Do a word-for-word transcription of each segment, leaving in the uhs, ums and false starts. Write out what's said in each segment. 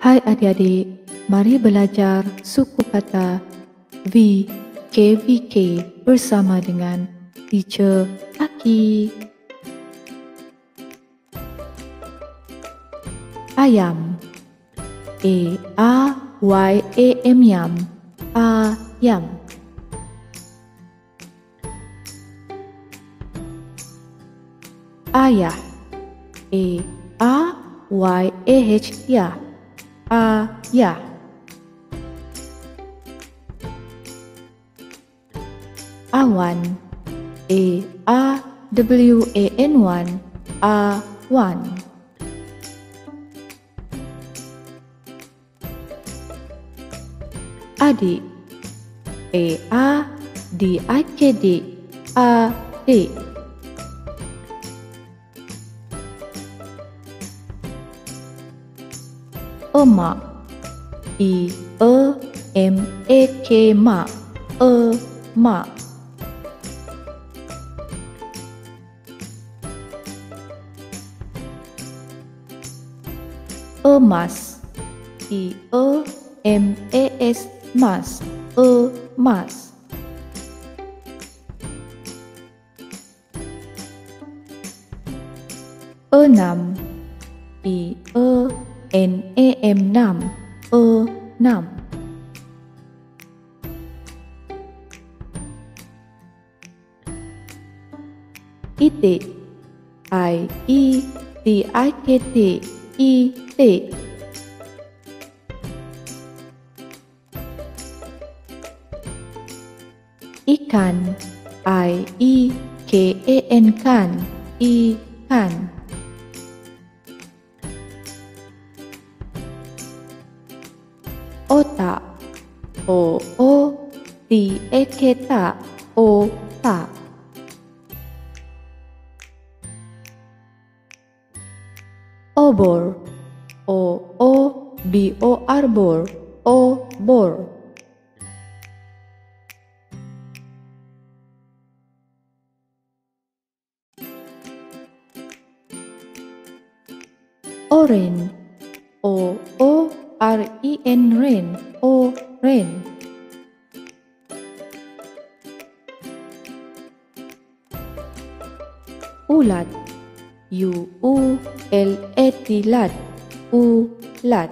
Hai adik-adik, mari belajar suku kata V K V K bersama dengan Teacher Aki. Ayam, A A Y A M yam, ayam. Ayah, A A Y A H ya, ayah. Awan, A A W A N one, awan. Adik, A A D I K D, adik. Emak, E E M A K mak, emak. Emas, E E M A S mas, emas. Enam, E E N A M enam, enam. Itik, I E T I K T, itik. Ikan, I E K A N kan, ikan. Otak, O O T A K tak, otak. Obor, O O B O R bor, obor. Oren, O O R E N ren, oren. Ulat, U U L A T lat, ulat.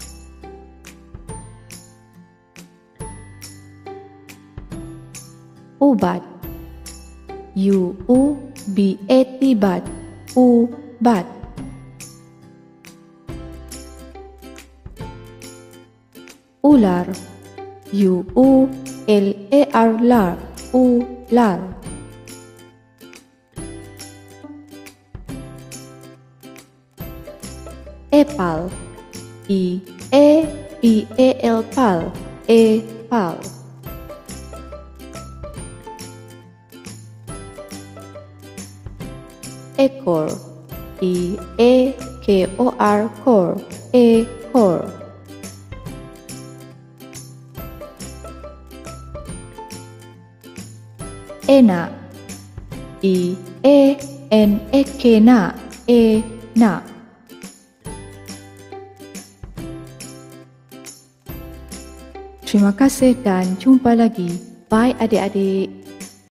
Ubat, U U B A T bat, ubat. Ular, U U L A R lar, ular. Epal, E A P A L pal, epal. Ekor, E A K O R kor, ekor. Enak, E A N A K na, enak. Terima kasih dan jumpa lagi. Bye adik-adik.